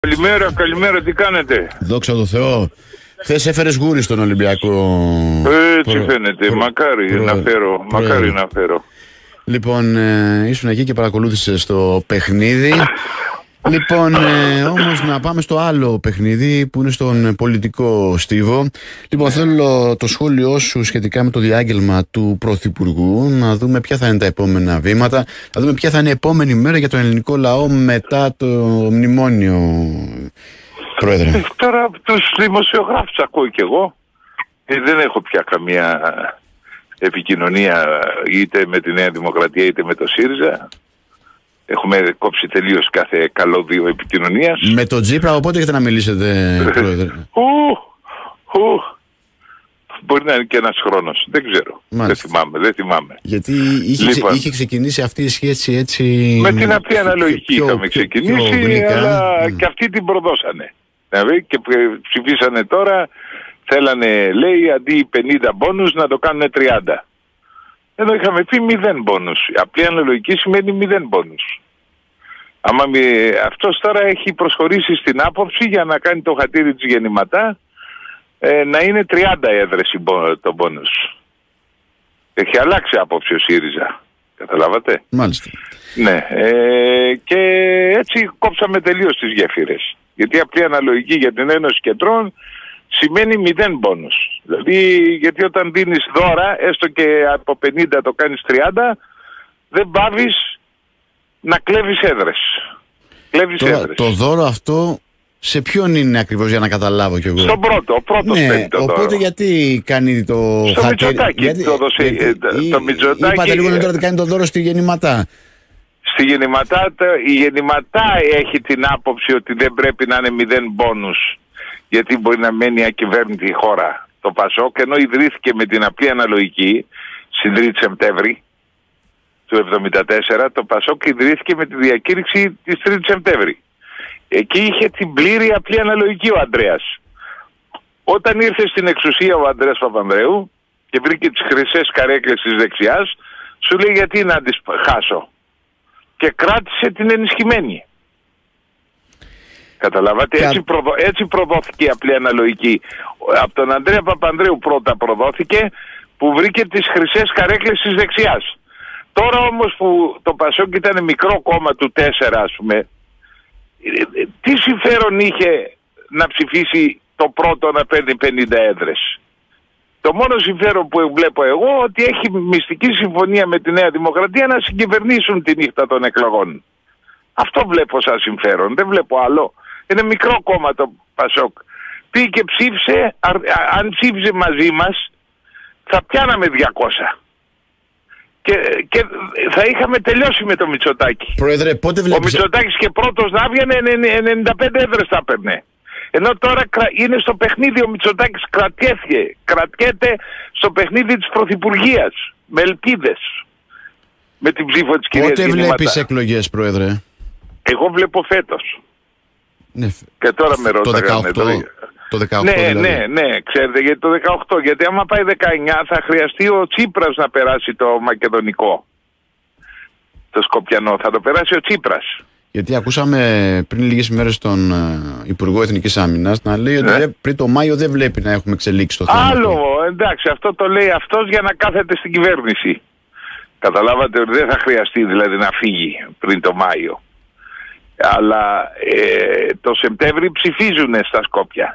Καλημέρα, τι κάνετε? Δόξα τω Θεώ. Χθες έφερες γούρι στον Ολυμπιακό. Έτσι φαίνεται, μακάρι να φέρω. Λοιπόν, ήσουν εκεί και παρακολούθησες το παιχνίδι. Λοιπόν, όμως να πάμε στο άλλο παιχνίδι που είναι στον πολιτικό στίβο. Λοιπόν, θέλω το σχόλιο σου σχετικά με το διάγγελμα του Πρωθυπουργού, να δούμε ποια θα είναι τα επόμενα βήματα, να δούμε ποια θα είναι η επόμενη μέρα για τον ελληνικό λαό μετά το μνημόνιο, Πρόεδρε. Τώρα τους δημοσιογράφους ακούω κι εγώ. Δεν έχω πια καμία επικοινωνία είτε με τη Νέα Δημοκρατία είτε με το ΣΥΡΙΖΑ. Έχουμε κόψει τελείως κάθε καλώδιο επικοινωνίας. Με τον Τσίπρα, οπότε έχετε να μιλήσετε, Πρόεδρε? Μπορεί να είναι και ένας χρόνος. Δεν ξέρω. Δεν θυμάμαι. Γιατί είχε ξεκινήσει αυτή η σχέση έτσι. Με την απλή αναλογική είχαμε ξεκινήσει, αλλά και αυτοί την προδώσανε. Δηλαδή και ψηφίσανε τώρα, θέλανε, λέει, αντί 50 μπόνους να το κάνουν 30. Εδώ είχαμε πει 0 μπόνους. Απλή αναλογική σημαίνει 0 μπόνους. Αυτός τώρα έχει προσχωρήσει στην άποψη για να κάνει το χατήρι της γεννηματά να είναι 30 έδρες το μπόνους. Έχει αλλάξει άποψη ο ΣΥΡΙΖΑ. Καταλάβατε? Μάλιστα. Ναι. Και έτσι κόψαμε τελείως τις γέφυρες. Γιατί απλή αναλογική για την Ένωση Κεντρών σημαίνει 0 μπόνους. Δηλαδή, γιατί όταν δίνεις δώρα, έστω και από 50 το κάνεις 30, δεν πάβεις να κλέβεις έδρες. Το δώρο αυτό σε ποιον είναι ακριβώς, για να καταλάβω κι εγώ? Στον πρώτο. Ο πρώτος παίρνει το δώρο. Οπότε γιατί κάνει το στο Μητσοτάκη. Το Μητσοτάκη. Είπατε λίγο νωρίτερα ότι κάνει το δώρο στη γεννηματά. Στη γεννηματά, η γεννηματά έχει την άποψη ότι δεν πρέπει να είναι 0 μπόνους, γιατί μπορεί να μένει ακυβέρνητη η χώρα. Το ΠΑΣΟΚ, ενώ ιδρύθηκε με την απλή αναλογική στην 3η Σεπτέμβρη του 1974, το ΠΑΣΟΚ ιδρύθηκε με τη διακήρυξη της 3η Σεπτέμβρη. Εκεί είχε την πλήρη απλή αναλογική ο Ανδρέας. Όταν ήρθε στην εξουσία ο Ανδρέας Παπανδρέου και βρήκε τις χρυσές καρέκλες της δεξιάς, σου λέει γιατί να τις χάσω. Και κράτησε την ενισχυμένη. Καταλάβατε, έτσι προδόθηκε η απλή αναλογική. Από τον Ανδρέα Παπανδρέου πρώτα προδόθηκε, που βρήκε τις χρυσές καρέκλες της δεξιάς. Τώρα όμως που το ΠΑΣΟΚ ήταν μικρό κόμμα του 4, ας πούμε, τι συμφέρον είχε να ψηφίσει το πρώτο να παίρνει 50 έδρες? Το μόνο συμφέρον που βλέπω εγώ ότι έχει μυστική συμφωνία με τη Νέα Δημοκρατία να συγκυβερνήσουν τη νύχτα των εκλογών. Αυτό βλέπω σαν συμφέρον, δεν βλέπω άλλο. Είναι μικρό κόμμα το ΠΑΣΟΚ. Πήγε και ψήφισε, αν ψήφιζε μαζί μας θα πιάναμε 200. Και θα είχαμε τελειώσει με το Μητσοτάκη. Πρόεδρε, πότε βλέπεις... Ο Μητσοτάκης και πρώτος να βγαίνει 95 έδρες θα έπαιρνε. Ενώ τώρα είναι στο παιχνίδι ο Μητσοτάκης, κρατιέται στο παιχνίδι της Πρωθυπουργίας, με ελπίδες, με την ψήφο της κυρίας Πότε Γεννηματά. βλέπεις εκλογές, Πρόεδρε? Εγώ βλέπω φέτος. Ναι. Και τώρα με ρωτάγανε. Το 18 ναι, ξέρετε, γιατί το 18, γιατί άμα πάει 19 θα χρειαστεί ο Τσίπρας να περάσει το μακεδονικό, το σκοπιανό, θα το περάσει ο Τσίπρας. Γιατί ακούσαμε πριν λίγες ημέρες τον Υπουργό Εθνικής Άμυνας να λέει ότι πριν το Μάιο δεν βλέπει να έχουμε εξελίξει το θέμα. Άλλο, εντάξει, αυτό το λέει αυτός για να κάθεται στην κυβέρνηση. Καταλάβατε ότι δεν θα χρειαστεί δηλαδή να φύγει πριν το Μάιο. Αλλά το Σεπτέμβρη ψηφίζουν στα Σκόπια.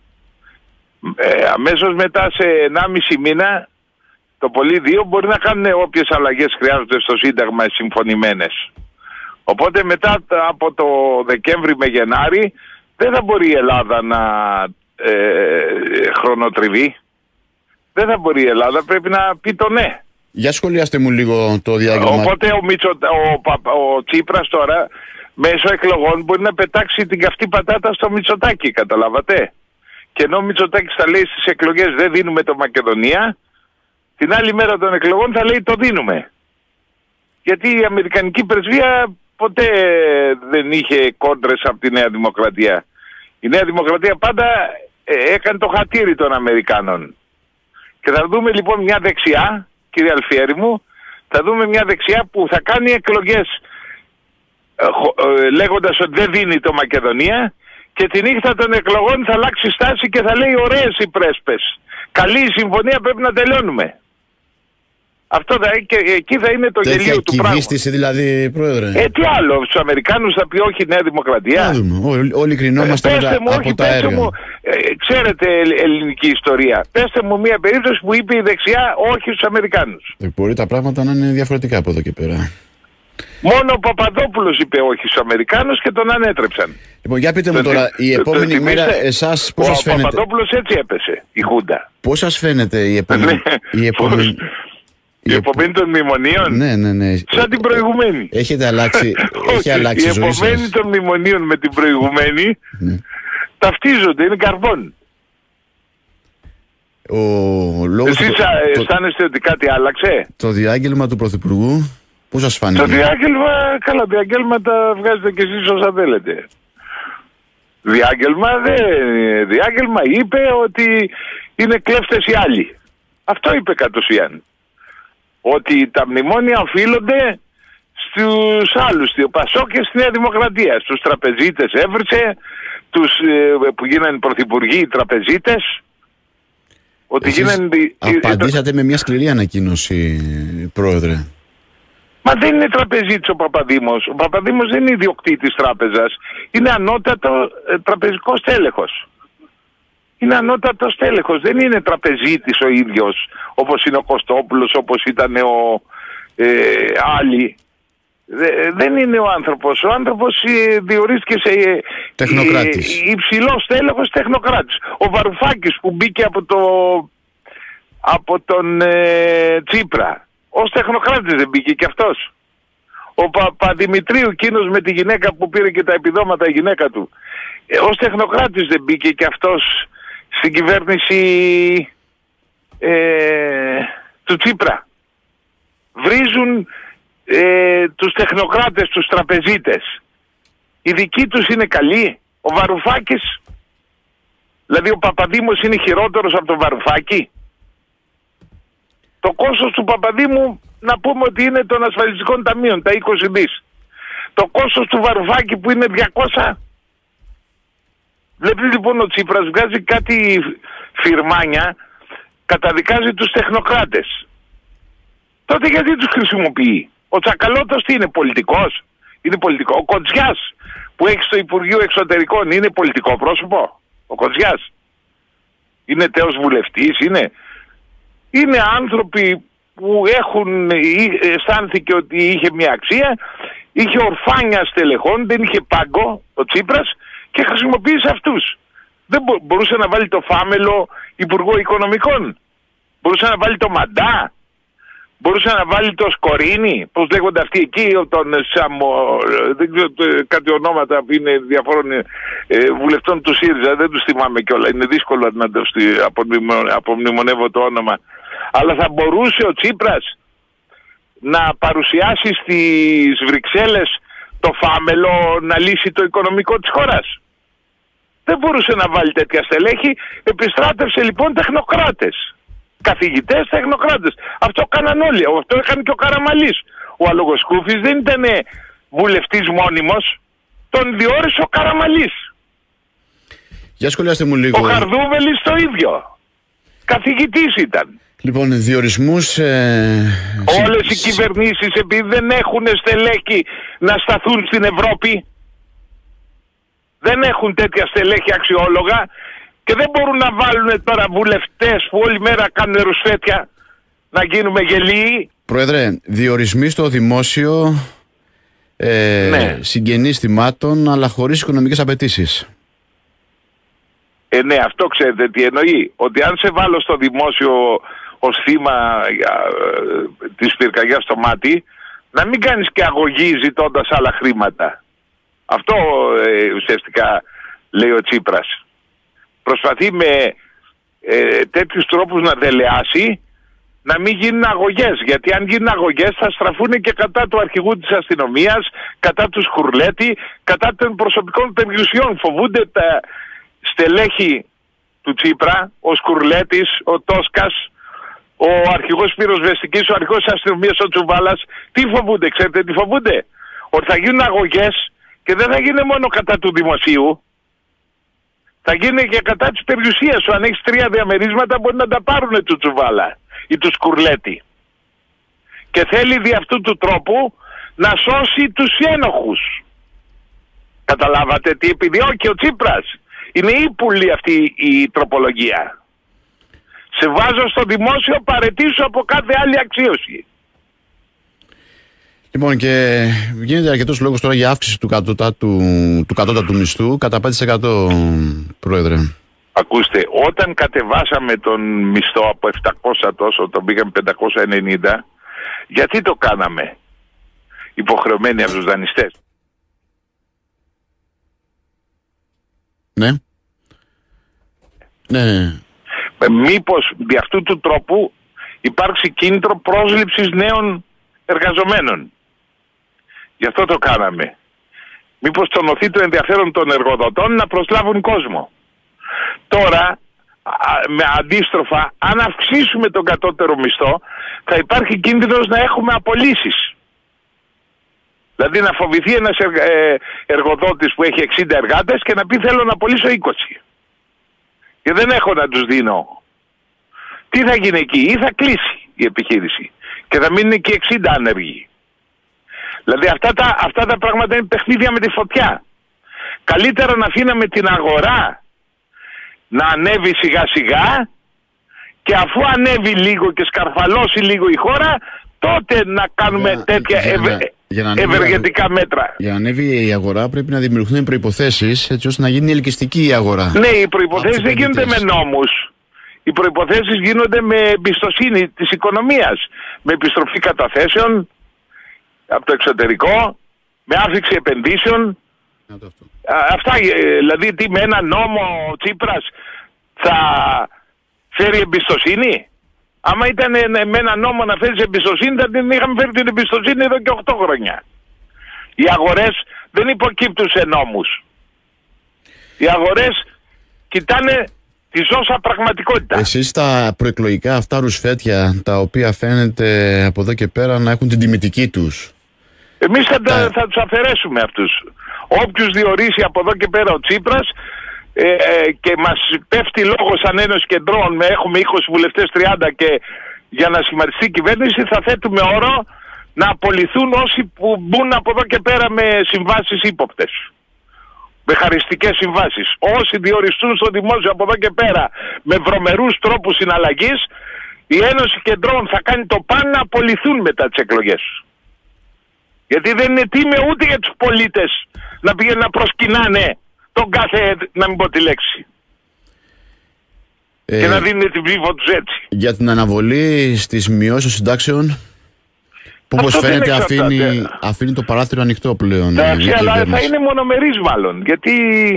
Αμέσως μετά σε 1,5 μήνα, το πολύ 2, μπορεί να κάνουν όποιες αλλαγές χρειάζονται στο Σύνταγμα συμφωνημένες. Οπότε μετά από το Δεκέμβρη με Γενάρη δεν θα μπορεί η Ελλάδα να χρονοτριβεί. Δεν θα μπορεί η Ελλάδα, πρέπει να πει το ναι. Για σχολιάστε μου λίγο το διάγγελμα. Οπότε ο Τσίπρας τώρα μέσω εκλογών μπορεί να πετάξει την καυτή πατάτα στο Μητσοτάκη, καταλάβατε. Και ενώ ο Μητσοτάκης θα λέει στις εκλογές δεν δίνουμε το Μακεδονία, την άλλη μέρα των εκλογών θα λέει το δίνουμε. Γιατί η Αμερικανική πρεσβεία ποτέ δεν είχε κόντρες από τη Νέα Δημοκρατία. Η Νέα Δημοκρατία πάντα έκανε το χατήρι των Αμερικάνων. Και θα δούμε λοιπόν μια δεξιά, κύριε Αλφιέρη μου, θα δούμε μια δεξιά που θα κάνει εκλογές λέγοντας ότι δεν δίνει το Μακεδονία και τη νύχτα των εκλογών θα αλλάξει στάση και θα λέει ωραίες οι πρέσπες. Καλή η συμφωνία, πρέπει να τελειώνουμε. Αυτό και εκεί θα είναι το γελίο του πράγματος. Κυβίστηση δηλαδή, Πρόεδρε. Τι άλλο, στους Αμερικάνους θα πει όχι Νέα Δημοκρατία. Να δούμε, όλοι κρινόμαστε από τα αέρια. Ξέρετε ελληνική ιστορία. Πέστε μου μια περίπτωση που είπε η δεξιά όχι στους Αμερικάνους. Μπορεί τα πράγματα να είναι διαφορετικά από εδώ και πέρα. Μόνο ο Παπαδόπουλος είπε όχι στους Αμερικάνους και τον ανέτρεψαν. Λοιπόν, για πείτε μου τώρα, η επόμενη μέρα εσάς πώς σας φαίνεται? Ο Παπαδόπουλος έτσι έπεσε, η Χούντα. Πώς σας φαίνεται η επόμενη... Η επομένη των μνημονίων, ναι. Σαν την προηγουμένη. Έχετε αλλάξει, έχει αλλάξει η ζωή σας. Η επομένη των μνημονίων με την προηγουμένη ταυτίζονται, είναι καρβόν. Εσείς αισθάνεστε ότι κάτι άλλαξε? Το διάγγελμα του Πρωθυπουργού, πώς σας φάνηκε? Το διάγγελμα, καλά, διάγγελματα βγάζετε κι εσείς όσα θέλετε. Διάγγελμα είπε ότι είναι κλέφτες οι άλλοι. Αυτό είπε κατ' ουσίαν. Ότι τα μνημόνια οφείλονται στους άλλους, στο Πασόκ και στη Νέα Δημοκρατία. Στους τραπεζίτες έβρισε, τους που γίνανε πρωθυπουργοί οι τραπεζίτες. Ότι απαντήσατε με μια σκληρή ανακοίνωση, Πρόεδρε. Μα δεν είναι τραπεζίτης ο Παπαδήμος. Ο Παπαδήμος δεν είναι ιδιοκτήτης τράπεζας. Είναι ανώτατο τραπεζικό στέλεχος. Είναι ανώτατος τέλεχος, δεν είναι τραπεζίτης ο ίδιος, όπως είναι ο Κωστόπουλος, όπως ήταν άλλοι. Δεν είναι ο άνθρωπος. Ο άνθρωπος διορίστηκε σε υψηλός τέλεχος τεχνοκράτης. Ο Βαρουφάκης που μπήκε από τον Τσίπρα, ως τεχνοκράτης δεν μπήκε και αυτός. Ο Παπαδημητρίου, εκείνος με τη γυναίκα που πήρε και τα επιδόματα η γυναίκα του, ως τεχνοκράτης δεν μπήκε και αυτός στην κυβέρνηση του Τσίπρα. Βρίζουν τους τεχνοκράτες, τους τραπεζίτες. Οι δικοί τους είναι καλοί. Ο Βαρουφάκης, δηλαδή ο Παπαδήμος είναι χειρότερος από τον Βαρουφάκη. Το κόστος του Παπαδήμου να πούμε ότι είναι των ασφαλιστικών ταμείων, τα 20 δις. Το κόστος του Βαρουφάκη που είναι 200. Βλέπει λοιπόν ο Τσίπρας βγάζει κάτι φιρμάνια, καταδικάζει τους τεχνοκράτες. Τότε γιατί τους χρησιμοποιεί? Ο Τσακαλώτος τι είναι, πολιτικός? Είναι πολιτικό. Ο Κοντζιάς που έχει στο Υπουργείο Εξωτερικών είναι πολιτικό πρόσωπο? Ο Κοντζιάς είναι τέος βουλευτής? Είναι άνθρωποι που αισθάνθηκε ότι είχε μια αξία, είχε ορφάνια στελεχών, δεν είχε πάγκο ο Τσίπρας και χρησιμοποίησε αυτούς. Δεν μπορούσε να βάλει το Φάμελο υπουργό οικονομικών? Μπορούσε να βάλει το Μαντά? Μπορούσε να βάλει το Σκορίνι? Πώς λέγονται αυτοί εκεί, τον Σαμο... δεν ξέρω κάτι ονόματα που είναι διαφόρων βουλευτών του ΣΥΡΙΖΑ, δεν τους θυμάμαι κιόλα. Είναι δύσκολο να το απομνημονεύω το όνομα. Αλλά θα μπορούσε ο Τσίπρας να παρουσιάσει στις Βρυξέλλες το Φάμελο να λύσει το οικονομικό της χώρας? Δεν μπορούσε να βάλει τέτοια στελέχη. Επιστράτευσε λοιπόν τεχνοκράτες. Καθηγητές τεχνοκράτες. Αυτό κάναν όλοι. Αυτό έκανε και ο Καραμαλής. Ο Αλογοσκούφης δεν ήταν βουλευτής μόνιμος. Τον διόρισε ο Καραμαλής. Για σχολιάστε μου λίγο. Ο Χαρδούβελης το ίδιο. Καθηγητής ήταν. Λοιπόν, διορισμούς... Όλες οι κυβερνήσεις επειδή δεν έχουν στελέχη να σταθούν στην Ευρώπη, δεν έχουν τέτοια στελέχη αξιόλογα και δεν μπορούν να βάλουν τώρα βουλευτές που όλη μέρα κάνουν ρουσφέτια να γίνουμε γελοί. Πρόεδρε, διορισμοί στο δημόσιο συγγενείς θυμάτων αλλά χωρίς οικονομικές απαιτήσεις. Ναι, αυτό ξέρετε τι εννοεί. Ότι αν σε βάλω στο δημόσιο ως θύμα της πυρκαγιάς στο μάτι, να μην κάνεις και αγωγή ζητώντας άλλα χρήματα. Αυτό ουσιαστικά λέει ο Τσίπρας. Προσπαθεί με τέτοιους τρόπους να δελεάσει να μην γίνουν αγωγές. Γιατί αν γίνουν αγωγές θα στραφούν και κατά του αρχηγού της αστυνομίας, κατά του Σκουρλέτη, κατά των προσωπικών περιουσιών. Φοβούνται τα στελέχη του Τσίπρα, ο Σκουρλέτης, ο Τόσκας, ο αρχηγός πυροσβεστικής, ο αρχηγός της αστυνομίας, ο Τσουβάλας. Τι φοβούνται, ξέρετε τι φοβούνται? Ότι θα γίνουν αγωγές και δεν θα γίνει μόνο κατά του δημοσίου, Θα γίνει και κατά της περιουσίας σου. Αν έχεις 3 διαμερίσματα μπορεί να τα πάρουν του Τσουβάλα ή του Σκουρλέτη. Και θέλει δι' αυτού του τρόπου να σώσει τους ένοχους. Καταλάβατε τι επιδιώκει ο Τσίπρας? Είναι ύπουλη αυτή η τροπολογία. Σε βάζω στο δημόσιο, παραιτήσου από κάθε άλλη αξίωση. Λοιπόν, και γίνεται αρκετός λόγος τώρα για αύξηση του κατώτατου μισθού κατά 5%, Πρόεδρε. Ακούστε, όταν κατεβάσαμε τον μισθό από 700 τόσο, τον πήγαμε 590, γιατί το κάναμε? Υποχρεωμένοι από τους δανειστές. Ναι. Ναι. Μήπως δι' αυτού του τρόπου υπάρξει κίνητρο πρόσληψης νέων εργαζομένων? Γι' αυτό το κάναμε. Μήπως τονωθεί το ενδιαφέρον των εργοδοτών να προσλάβουν κόσμο. Τώρα, με αντίστροφα, αν αυξήσουμε τον κατώτερο μισθό, θα υπάρχει κίνδυνος να έχουμε απολύσεις. Δηλαδή να φοβηθεί ένας εργοδότης που έχει 60 εργάτες και να πει θέλω να απολύσω 20. Και δεν έχω να τους δίνω. Τι θα γίνει εκεί? Ή θα κλείσει η επιχείρηση και θα μείνουν εκεί 60 άνεργοι. Δηλαδή αυτά τα πράγματα είναι παιχνίδια με τη φωτιά. Καλύτερα να αφήναμε την αγορά να ανέβει σιγά σιγά και αφού ανέβει λίγο και σκαρφαλώσει λίγο η χώρα, τότε να κάνουμε τέτοια ευεργετικά μέτρα. Για να ανέβει η αγορά πρέπει να δημιουργηθούν προϋποθέσεις έτσι ώστε να γίνει ελκυστική η αγορά. Ναι, οι προϋποθέσεις δεν γίνονται με νόμους. Οι προϋποθέσεις γίνονται με εμπιστοσύνη της οικονομίας. Με επιστροφή καταθέσεων από το εξωτερικό, με άφηξη επενδύσεων. Αυτά, δηλαδή τι, με ένα νόμο ο Τσίπρας θα φέρει εμπιστοσύνη? Άμα ήταν με ένα νόμο να φέρει εμπιστοσύνη, θα την είχαμε φέρει την εμπιστοσύνη εδώ και 8 χρόνια. Οι αγορές δεν υποκύπτουν σε νόμους. Οι αγορές κοιτάνε τη ζώσα πραγματικότητα. Εσείς τα προεκλογικά αυτά ρουσφέτια, τα οποία φαίνεται από εδώ και πέρα να έχουν την τιμητική τους, εμείς θα τους αφαιρέσουμε αυτούς. Όποιος διορίσει από εδώ και πέρα ο Τσίπρας και μας πέφτει λόγος σαν Ένωση Κεντρών, έχουμε 20 βουλευτές 30 και για να σχηματιστεί η κυβέρνηση, θα θέτουμε όρο να απολυθούν όσοι που μπουν από εδώ και πέρα με συμβάσεις ύποπτες, με χαριστικές συμβάσεις. Όσοι διοριστούν στο δημόσιο από εδώ και πέρα με βρωμερούς τρόπους συναλλαγής, η Ένωση Κεντρών θα κάνει το παν να απολυθούν μετά τις εκλογές. Γιατί δεν είναι τίμιο ούτε για τους πολίτες να πηγαίνουν να προσκυνάνε τον κάθε, να μην πω τη λέξη, και να δίνουν την ψήφο τους έτσι. Για την αναβολή στις μειώσεις των συντάξεων, που όπως φαίνεται αφήνει το παράθυρο ανοιχτό πλέον. Εντάξει, αλλά θα είναι μονομερής μάλλον. Γιατί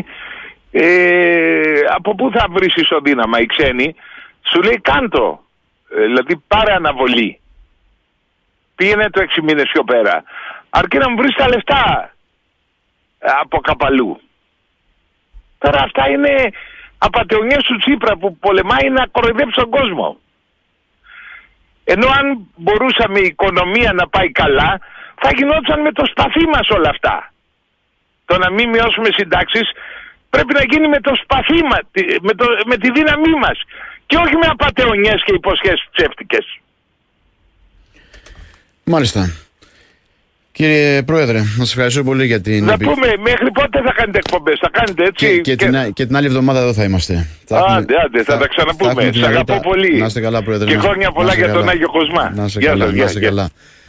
από πού θα βρεις ισοδύναμα? Οι ξένοι σου λέει κάντο. Δηλαδή πάρε αναβολή. Πήγαινε το 6 μήνες πιο πέρα. Αρκεί να μου βρεις τα λεφτά από καπαλού. Τώρα αυτά είναι απατεωνιές του Τσίπρα που πολεμάει να κοροϊδέψει τον κόσμο. Ενώ αν μπορούσαμε η οικονομία να πάει καλά, θα γινόταν με το σπαθί μας όλα αυτά. Το να μην μειώσουμε συντάξεις πρέπει να γίνει με το σπαθί μας, με τη δύναμή μας, και όχι με απατεωνιές και υποσχέσεις ψεύτικες. Μάλιστα. Κύριε Πρόεδρε, να σας ευχαριστώ πολύ για την... Να πούμε, μέχρι πότε θα κάνετε εκπομπές? Θα κάνετε έτσι? Και την άλλη εβδομάδα εδώ θα είμαστε. Άντε, θα τα ξαναπούμε. Σας αγαπώ πολύ. Να είστε καλά, Πρόεδρε. Και χρόνια πολλά για τον Άγιο Κοσμά. Να είστε καλά.